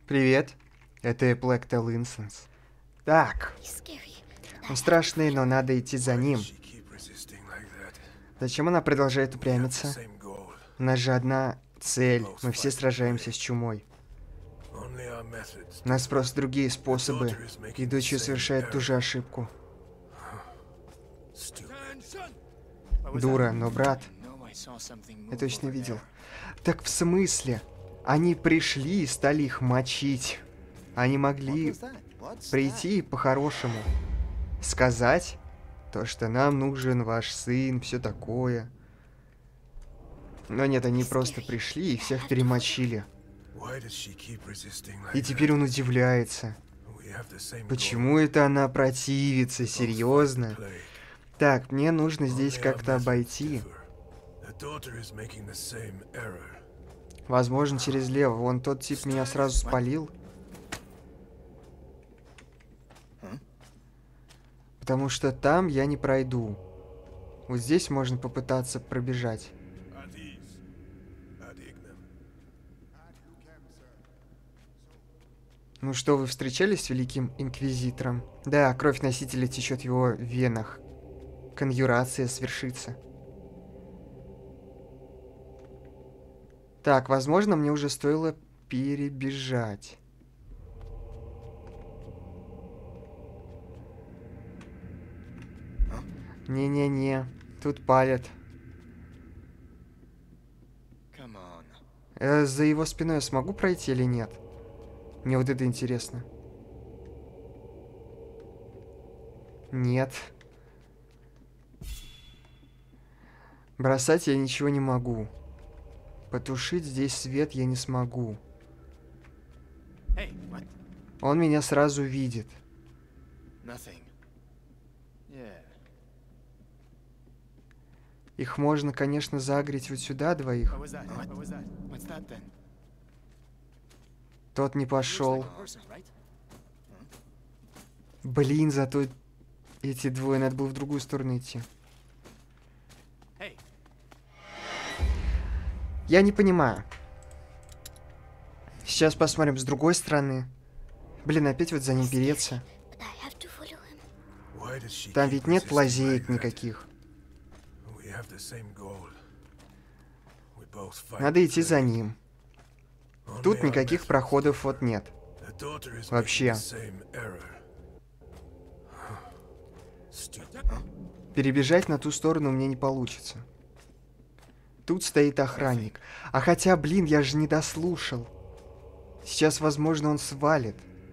Привет, это Эплекта Линсенс. Так, он страшный, но надо идти за ним. Зачем она продолжает упрямиться? У нас же одна цель, мы все сражаемся с чумой. У нас просто другие способы, и дочь совершает ту же ошибку. Дура, но брат, я точно видел. Так в смысле? Они пришли и стали их мочить. Они могли прийти по-хорошему. Сказать то, что нам нужен ваш сын, все такое. Но нет, они просто пришли и всех перемочили. И теперь он удивляется. Почему это она противится? Серьезно? Так, мне нужно здесь как-то обойти. Возможно, через лево. Вон тот тип меня сразу спалил. Потому что там я не пройду. Вот здесь можно попытаться пробежать. Ну что, вы встречались с Великим Инквизитором? Да, кровь носителя течет в его венах. Конъюрация свершится. Так, возможно, мне уже стоило перебежать. Не-не-не, тут палят. За его спиной я смогу пройти или нет? Мне вот это интересно. Нет. Бросать я ничего не могу. Потушить здесь свет я не смогу. Он меня сразу видит. Их можно, конечно, загреть вот сюда двоих. Тот не пошел. Блин, зато эти двое, надо было в другую сторону идти. Я не понимаю. Сейчас посмотрим с другой стороны. Блин, опять вот за ним переться. Там ведь нет лазеек никаких. Надо идти за ним. Тут никаких проходов вот нет. Вообще. Перебежать на ту сторону мне не получится. Тут стоит охранник. А хотя, блин, я же не дослушал. Сейчас, возможно, он свалит.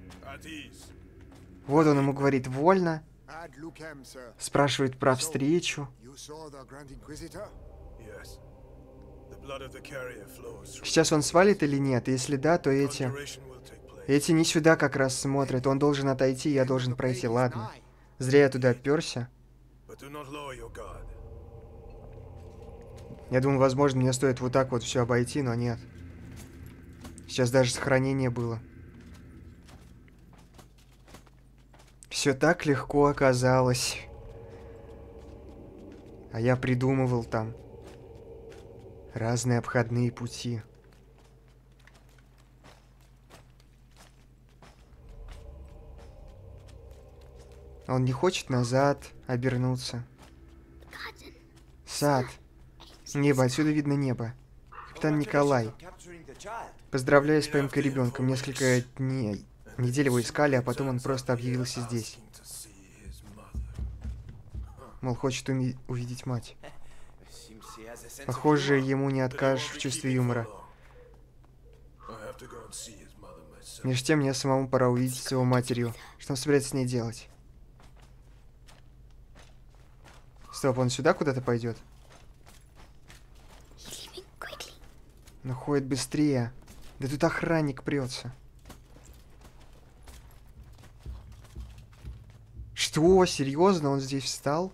Вот он ему говорит «вольно». Спрашивает про встречу. Сейчас он свалит или нет? Если да, то эти не сюда как раз смотрят. Он должен отойти, я должен пройти. Ладно. Зря я туда оперся. Я думаю, возможно, мне стоит вот так вот все обойти, но нет. Сейчас даже сохранение было. Все так легко оказалось. А я придумывал там разные обходные пути. Он не хочет назад обернуться. Сад. Небо, отсюда видно небо. Капитан Николай. Поздравляю с поимкой ребенка. Несколько дней. Недель его искали, а потом он просто объявился здесь. Мол, хочет увидеть мать. Похоже, ему не откажешь в чувстве юмора. Между тем, мне самому пора увидеть с его матерью. Что он собирается с ней делать? Стоп, он сюда куда-то пойдет? Но ходит быстрее. Да тут охранник прется. Что? Серьезно? Он здесь встал?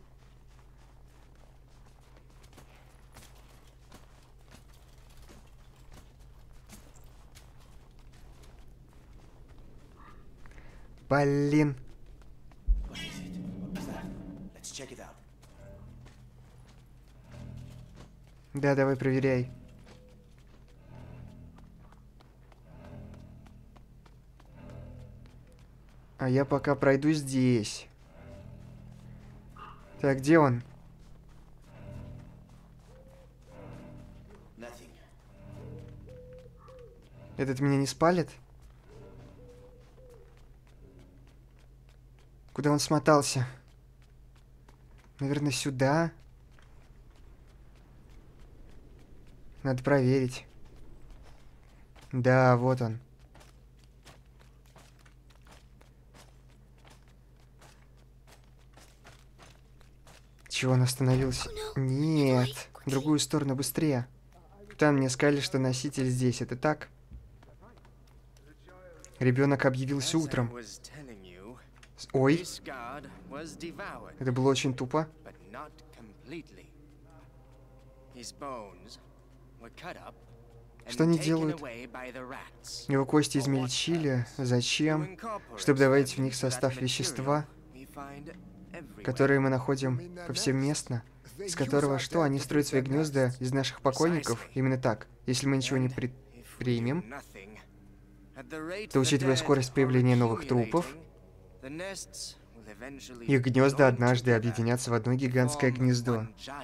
Блин. Да, давай проверяй. А я пока пройду здесь. Так, где он? Этот меня не спалит? Куда он смотался? Наверное, сюда. Надо проверить. Да, вот он. Чего он остановился? Нет. В другую сторону, быстрее. Там мне сказали, что носитель здесь. Это так? Ребенок объявился утром. Ой. Это было очень тупо. Что они делают? Его кости измельчили. Зачем? Чтобы добавить в них состав вещества, которое мы находим повсеместно, с которого что? Они строят свои гнезда из наших покойников? Именно так. Если мы ничего не предпримем, то, учитывая скорость появления новых трупов, их гнезда однажды объединятся в одно гигантское гнездо.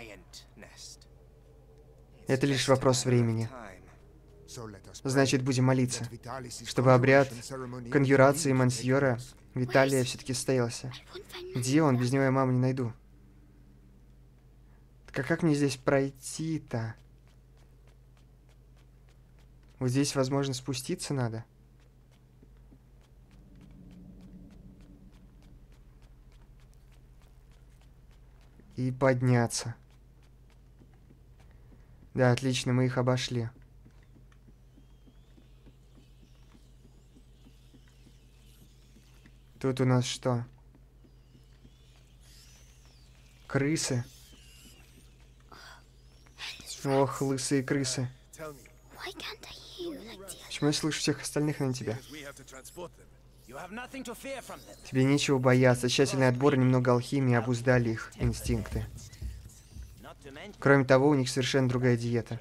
Это лишь вопрос времени. Значит, будем молиться, чтобы обряд конъюрации Монсьора Виталия все-таки состоялся. Где он? Без него я маму не найду. Так а как мне здесь пройти-то? Вот здесь, возможно, спуститься надо. И подняться. Да, отлично, мы их обошли. Тут у нас что? Крысы. Ох, лысые крысы. Почему я слышу всех остальных на тебя? Тебе нечего бояться. Тщательный отбор и немного алхимии обуздали их инстинкты. Кроме того, у них совершенно другая диета.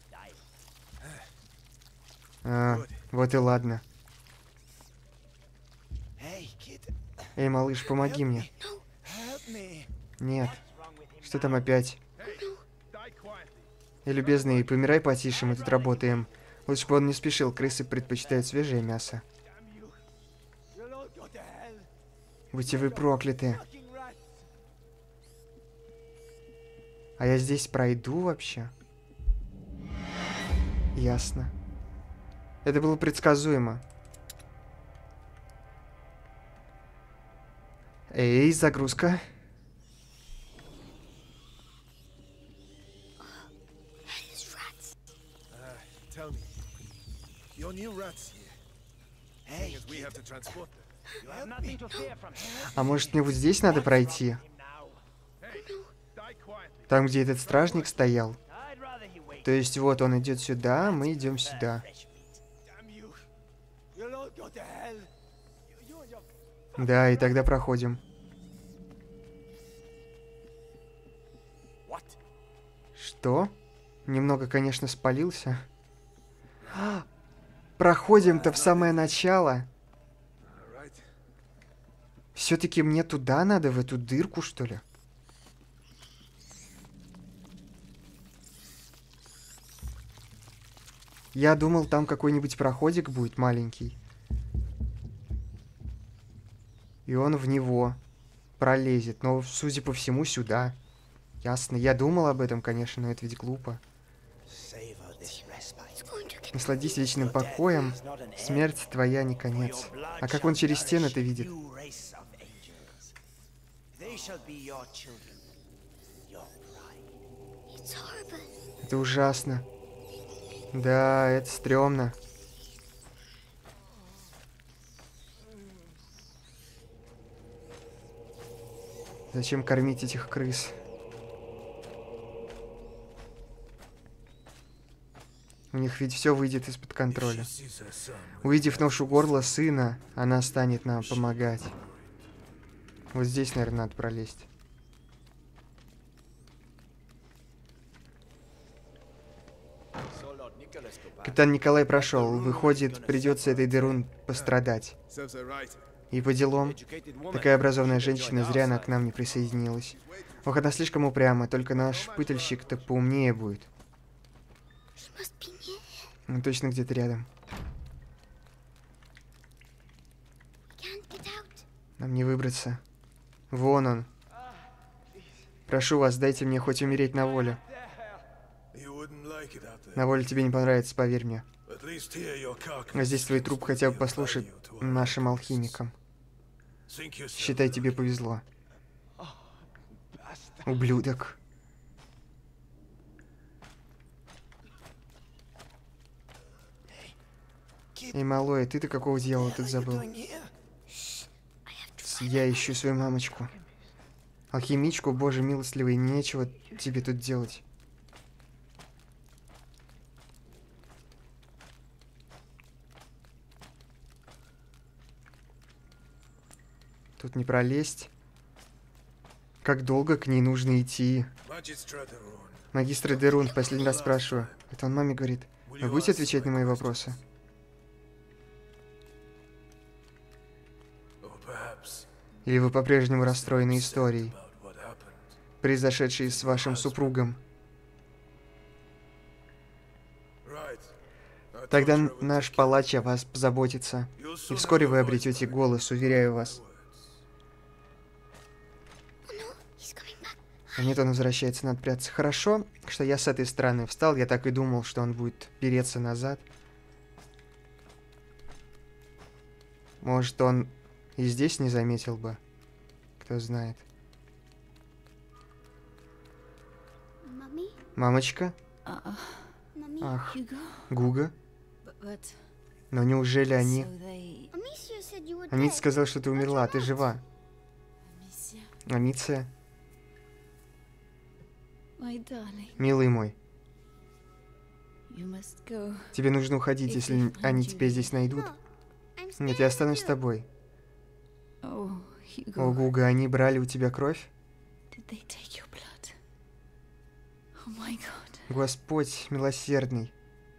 Вот и ладно. Эй, малыш, помоги мне. Нет. Что там опять? Эй, любезный, помирай потише, мы тут работаем. Лучше бы он не спешил, крысы предпочитают свежее мясо. Будьте вы прокляты. А я здесь пройду вообще? Ясно. Это было предсказуемо. Эй, загрузка. А может, мне вот здесь надо пройти? Там, где этот стражник стоял. То есть вот он идет сюда, мы идем сюда. Да, и тогда проходим. Что? Немного, конечно, спалился. Проходим-то в самое начало. Все-таки мне туда надо, в эту дырку, что ли? Я думал, там какой-нибудь проходик будет маленький. И он в него пролезет. Но, судя по всему, сюда. Ясно. Я думал об этом, конечно, но это ведь глупо. Насладись вечным покоем. Смерть твоя не конец. А как он через стены это видит? Это ужасно. Да, это стрёмно. Зачем кормить этих крыс? У них ведь все выйдет из-под контроля. Увидев ношу горла сына, она станет нам помогать. Вот здесь, наверное, надо пролезть. Капитан Николай прошел. Выходит, придется этой дырун пострадать. И по делам. Такая образованная женщина, зря она к нам не присоединилась. Ох, она слишком упряма, только наш пытальщик-то поумнее будет. Он точно где-то рядом. Нам не выбраться. Вон он. Прошу вас, дайте мне хоть умереть на воле. На воле тебе не понравится, поверь мне. А здесь твой труп хотя бы послушает нашим алхимикам. Считай, тебе повезло. Ублюдок. Эй, малой, ты-то какого дьявола тут забыл? Я ищу свою мамочку. Алхимичку, боже милостливый, нечего тебе тут делать. Тут не пролезть. Как долго к ней нужно идти? Магистр Дерун, в последний раз спрашиваю. Это он маме говорит. Вы будете отвечать на мои вопросы? Или вы по-прежнему расстроены историей, произошедшей с вашим супругом? Тогда наш палач о вас позаботится. И вскоре вы обретете голос, уверяю вас. А нет, он возвращается, надо прятаться. Хорошо, что я с этой стороны встал. Я так и думал, что он будет переться назад. Может, он и здесь не заметил бы. Кто знает. Мамочка? Ах, Гуга? Но неужели они... Амиция сказал, что ты умерла, а ты жива. Амиция? Милый мой. Тебе нужно уходить, если они тебя здесь найдут. Нет, я останусь с тобой. О, Гуга, они брали у тебя кровь? Господь милосердный.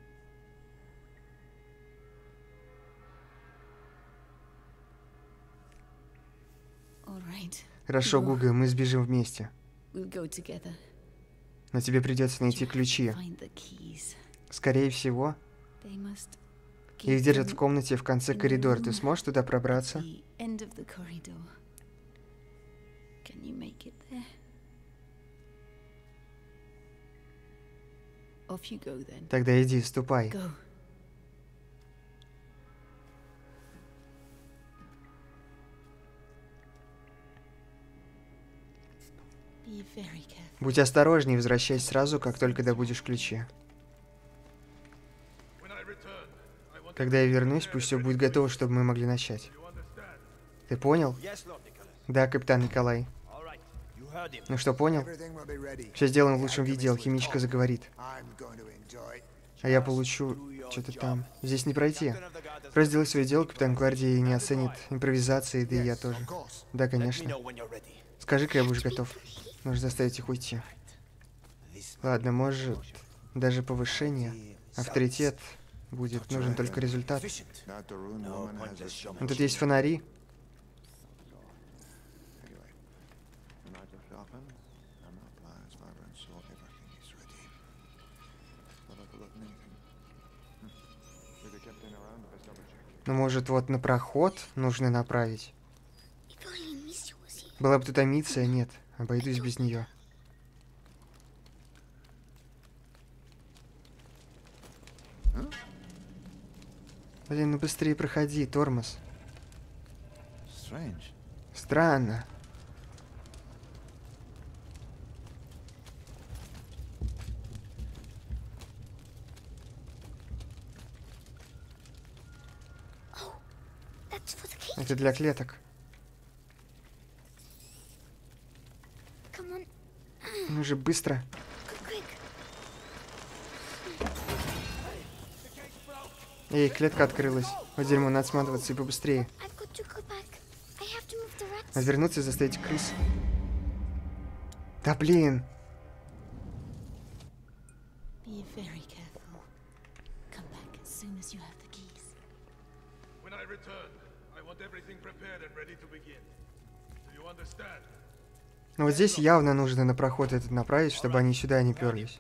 Хорошо, Гуга, мы сбежим вместе. Но тебе придется найти ключи. Скорее всего, их держат в комнате в конце коридора. Ты сможешь туда пробраться? Тогда иди, ступай. Будь осторожней, возвращайся сразу, как только добудешь ключи. Когда я вернусь, пусть все будет готово, чтобы мы могли начать. Ты понял? Да, капитан Николай. Ну что, понял? Все сделаем в лучшем виде, алхимичка заговорит. А я получу что-то там. Здесь не пройти. Просто делай свое дело, капитан гвардии не оценит импровизации, да и я тоже. Да, конечно. Скажи, когда будешь готов. Нужно заставить их уйти. Ладно, может, даже повышение. Авторитет будет нужен только результат. Но тут есть фонари. Ну, может, вот на проход нужно направить? Была бы тут Амиция, нет. Обойдусь без нее. Блин, ну быстрее проходи, тормоз. Странно. Это для клеток. Ну же, быстро. Эй, клетка открылась. Вот дерьмо, надо сматываться и побыстрее. Надо вернуться и заставить крыс. Да блин. Но вот здесь явно нужно на проход этот направить, чтобы они сюда не перлись.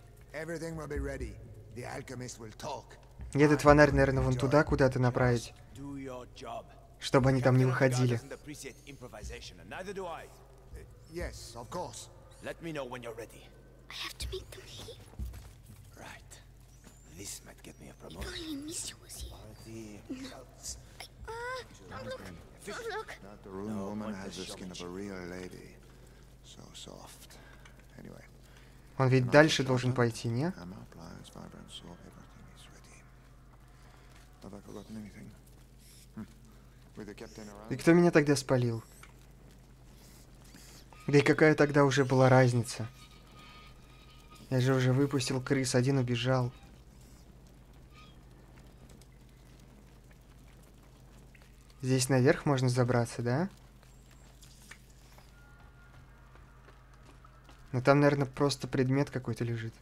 И этот фонарь, наверное, вон туда куда-то направить, чтобы они там не выходили. Он ведь дальше должен пойти, не? И кто меня тогда спалил? Да и какая тогда уже была разница? Я же уже выпустил крыс, один убежал. Здесь наверх можно забраться, да? Но там, наверное, просто предмет какой-то лежит.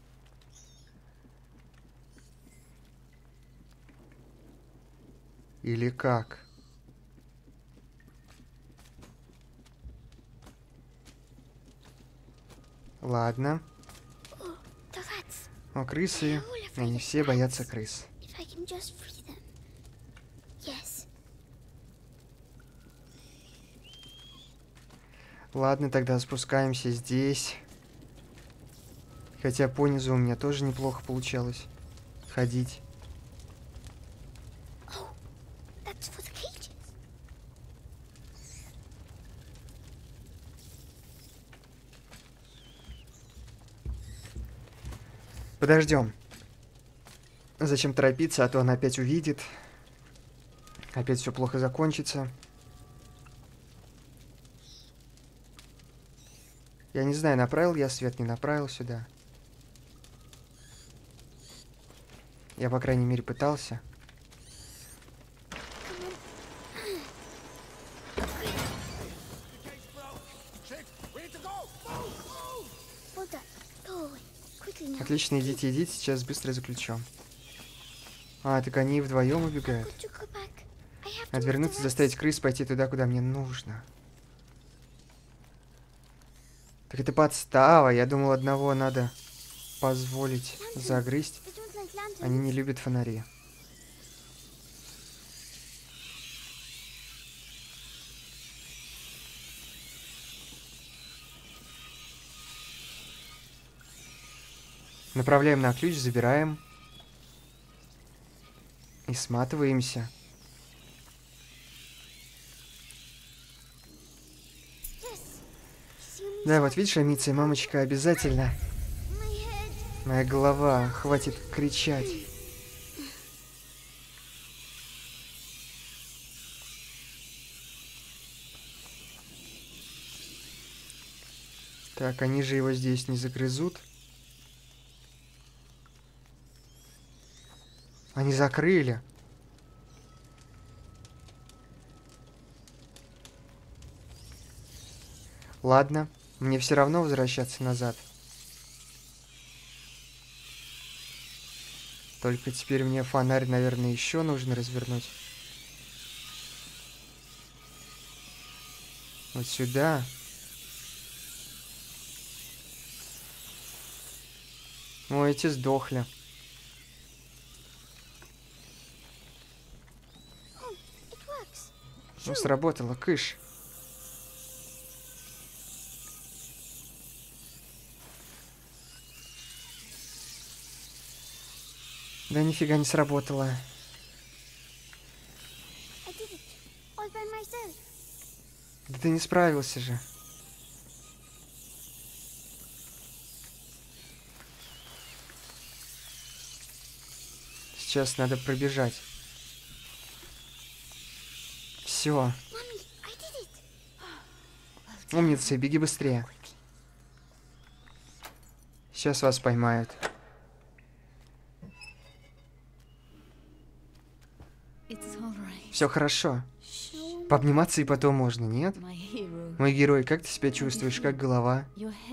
Или как? Ладно. О, крысы. Они все боятся крыс. Ладно, тогда спускаемся здесь. Хотя по низу у меня тоже неплохо получалось ходить. Подождем. Зачем торопиться, а то она опять увидит. Опять все плохо закончится. Я не знаю, направил я свет, не направил сюда. Я, по крайней мере, пытался. Отлично, идите, идите, сейчас быстро заключу. А, так они вдвоем убегают. Отвернуться, заставить крыс пойти туда, куда мне нужно. Так это подстава. Я думал, одного надо позволить загрызть. Они не любят фонари. Направляем на ключ, забираем. И сматываемся. Да, вот видишь, Амиция, мамочка, обязательно. Моя голова, хватит кричать. Так, они же его здесь не загрызут. Они закрыли. Ладно, мне все равно возвращаться назад. Только теперь мне фонарь, наверное, еще нужно развернуть. Вот сюда. Ой, эти сдохли. Ну, сработало, кыш. Да нифига не сработало. Да ты не справился же. Сейчас надо пробежать. Все. Умница, беги быстрее. Сейчас вас поймают. Все хорошо. Пообниматься и потом можно, нет? Мой герой, как ты себя чувствуешь? Как голова?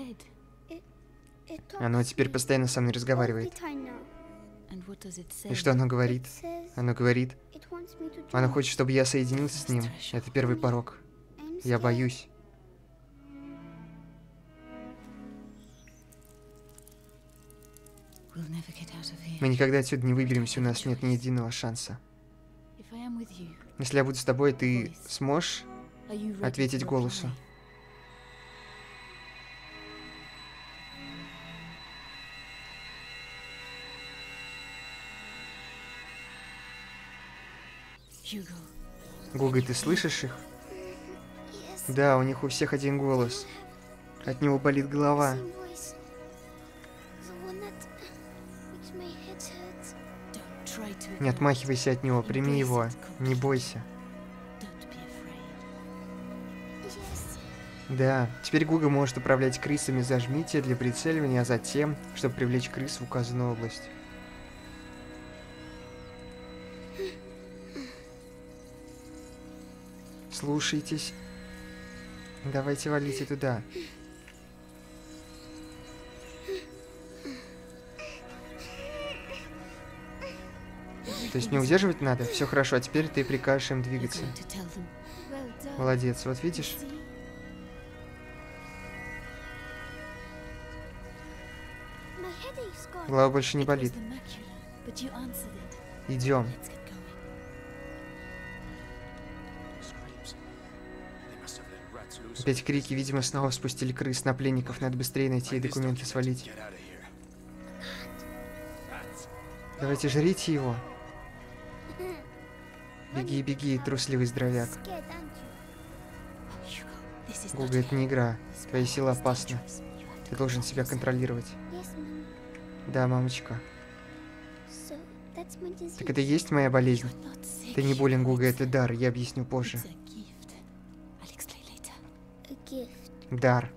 Оно теперь постоянно со мной разговаривает. И что оно говорит? Оно говорит, Она хочет, чтобы я соединился с ним. Это первый порог. Я боюсь. Мы никогда отсюда не выберемся, у нас нет ни единого шанса. Если я буду с тобой, ты сможешь ответить голосу? Гуга, ты слышишь их? Да, у них у всех один голос. От него болит голова. Не отмахивайся от него, прими его. Не бойся. Да, теперь Гуга может управлять крысами. Зажмите для прицеливания, а затем, чтобы привлечь крыс в указанную область. Слушайтесь. Давайте валите туда. То есть не удерживать надо? Все хорошо, а теперь ты прикажешь им двигаться. Молодец, вот видишь? Голова больше не болит. Идем. Опять крики, видимо, снова спустили крыс на пленников. Надо быстрее найти и документы свалить. Давайте жрите его. Беги, беги, трусливый здоровяк. Гуга, это не игра. Твоя сила опасна. Ты должен себя контролировать. Да, мамочка. Так это и есть моя болезнь? Ты не болен, Гуга, это дар. Я объясню позже. Дар.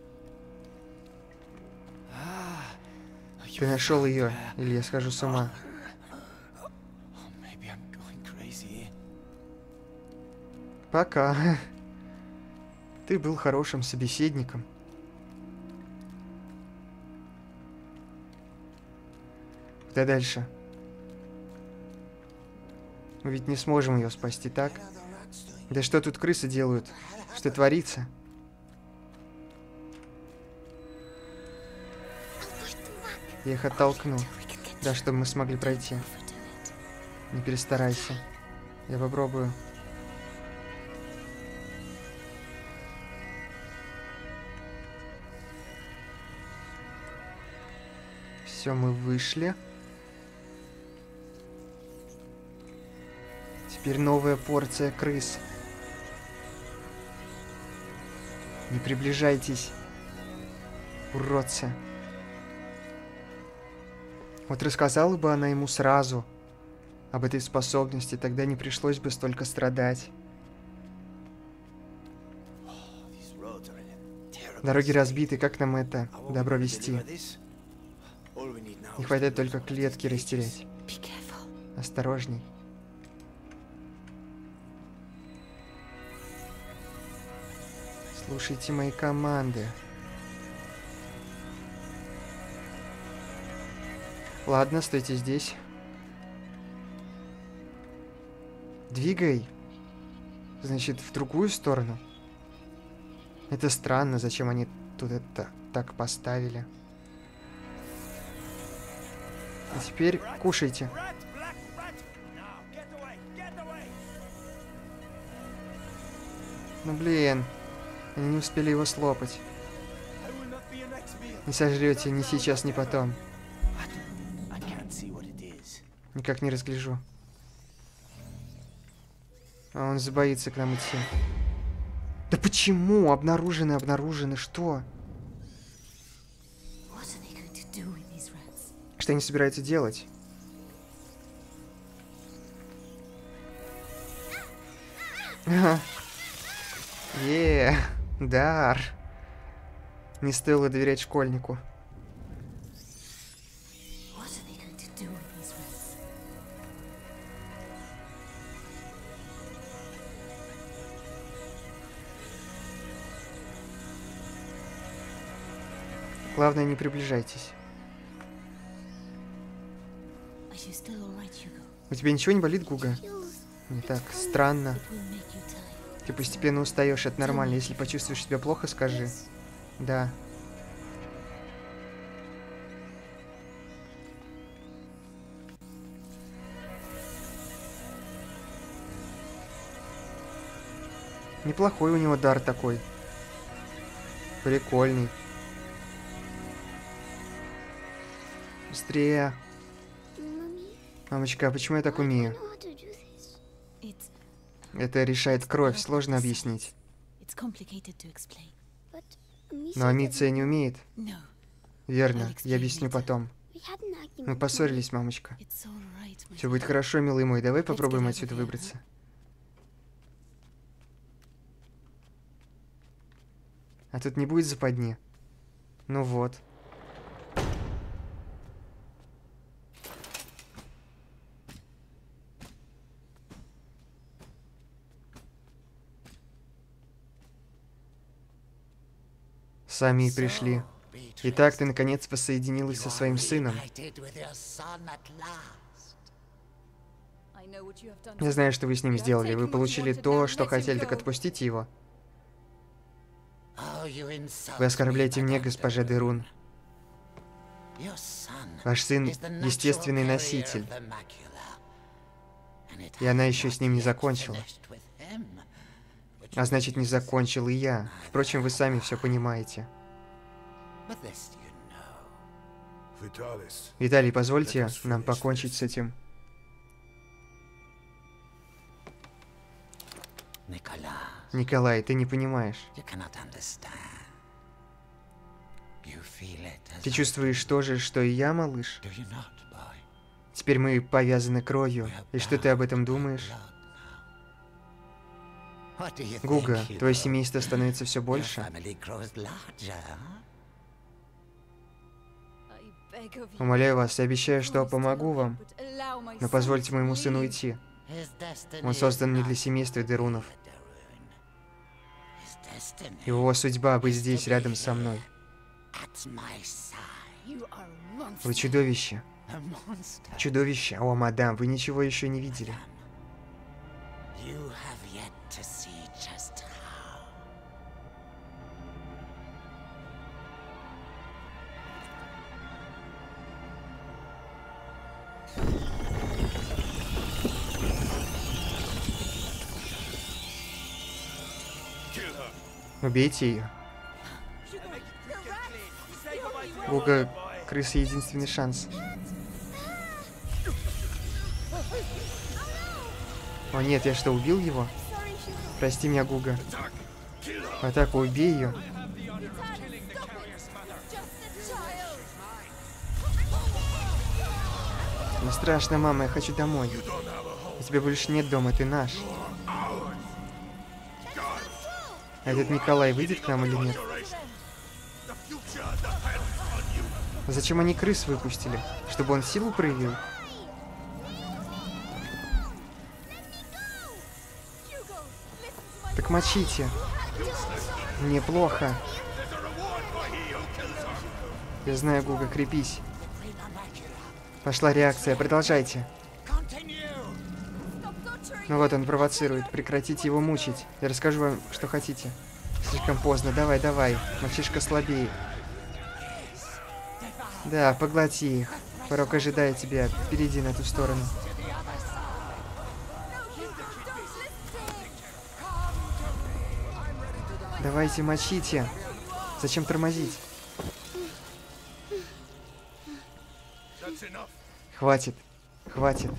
Ты нашел ее, или я схожу с ума. Пока. Ты был хорошим собеседником. Куда дальше? Мы ведь не сможем ее спасти, так? Да что тут крысы делают? Что творится? Я их оттолкну. Да, чтобы мы смогли пройти. Не перестарайся. Я попробую. Все, мы вышли. Теперь новая порция крыс. Не приближайтесь, уродцы. Вот рассказала бы она ему сразу об этой способности, тогда не пришлось бы столько страдать. Дороги разбиты, как нам это добро вести? Не хватает только клетки растерять. Осторожней. Слушайте мои команды. Ладно, стойте здесь. Двигай. Значит, в другую сторону. Это странно, зачем они тут это так поставили. А теперь кушайте. Ну блин, они не успели его слопать. Не сожрете ни сейчас, ни потом. Никак не разгляжу. А он забоится к нам идти. Да почему? Обнаружены, обнаружены. Что? Что они собираются делать? Дар. Не стоило доверять школьнику. Главное, не приближайтесь. У тебя ничего не болит, Гуга? Не так странно. Ты постепенно устаешь, это нормально. Если почувствуешь себя плохо, скажи. Да. Неплохой у него дар такой. Прикольный. Быстрее. Мамочка, а почему я так умею? Это решает кровь, сложно объяснить. Но Амиция не умеет. Верно, я объясню потом. Мы поссорились, мамочка. Все будет хорошо, милый мой, давай попробуем отсюда выбраться. А тут не будет западни? Ну вот. Сами и пришли. Итак, ты наконец воссоединилась со своим сыном. Я знаю, что вы с ним сделали. Вы получили то, что хотели, так отпустите его. Вы оскорбляете меня, госпожа Дерун. Ваш сын — естественный носитель. И она еще с ним не закончила. А значит, не закончил и я. Впрочем, вы сами все понимаете. Виталий, позвольте нам покончить с этим. Николай, ты не понимаешь. Ты чувствуешь то же, что и я, малыш? Теперь мы повязаны кровью. И что ты об этом думаешь? Гуга, твое семейство становится все больше. Умоляю вас, я обещаю, что помогу вам. Но позвольте моему сыну уйти. Он создан не для семейства Дерунов. Его судьба быть здесь, рядом со мной. Вы чудовище. Чудовище. О, мадам, вы ничего еще не видели. Убейте ее. Гуга, крысы — единственный шанс. О нет, я что, убил его? Прости меня, Гуга. Атаку, убей ее. Не страшно, мама, я хочу домой. У тебя больше нет дома, ты наш. А этот Николай выйдет к нам или нет? Зачем они крыс выпустили? Чтобы он силу проявил? Так мочите. Мне плохо. Я знаю, Гуга, крепись. Пошла реакция, продолжайте. Ну вот он провоцирует. Прекратите его мучить. Я расскажу вам, что хотите. Слишком поздно. Давай, давай. Мальчишка слабее. Да, поглоти их. Порок ожидает тебя. Перейди на ту сторону. Давайте, мочите. Зачем тормозить? Хватит. Хватит.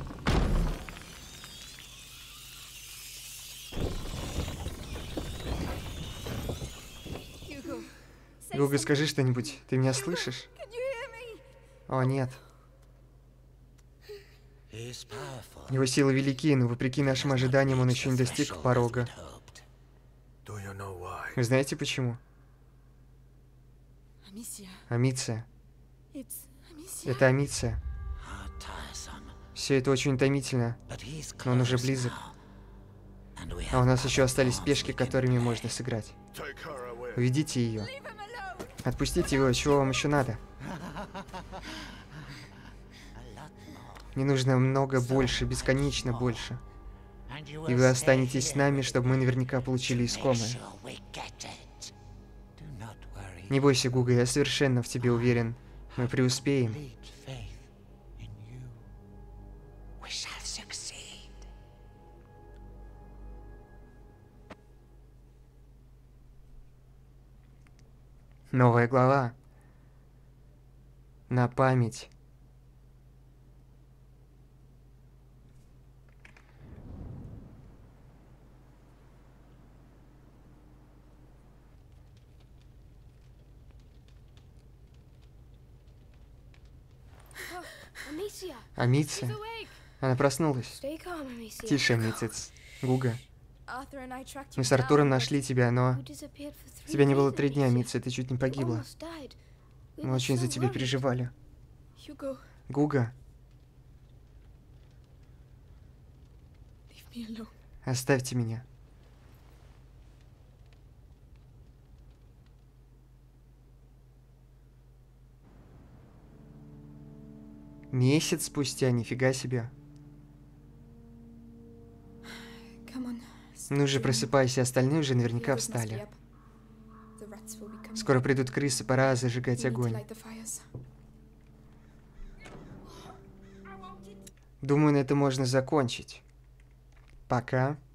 Гуга, скажи что-нибудь. Ты меня слышишь? О, нет. Его силы велики, но вопреки нашим ожиданиям он еще не достиг порога. Вы знаете почему? Амиция. Это Амиция. Все это очень утомительно, но он уже близок. А у нас еще остались пешки, которыми можно сыграть. Уведите ее. Отпустите его, чего вам еще надо? Мне нужно много больше, бесконечно больше. И вы останетесь с нами, чтобы мы наверняка получили искомое. Не бойся, Гуга, я совершенно в тебе уверен. Мы преуспеем. Новая глава. На память. Амиция? Она проснулась. Тише, Амицец. Гуга. Мы с Артуром нашли тебя, но... Тебя не было 3 дня, Амиция, ты чуть не погибла. Мы очень за тебя переживали. Гуга. Оставьте меня. Месяц спустя, нифига себе. Ну же, просыпайся, остальные уже наверняка встали. Скоро придут крысы, пора зажигать огонь. Думаю, на это можно закончить. Пока.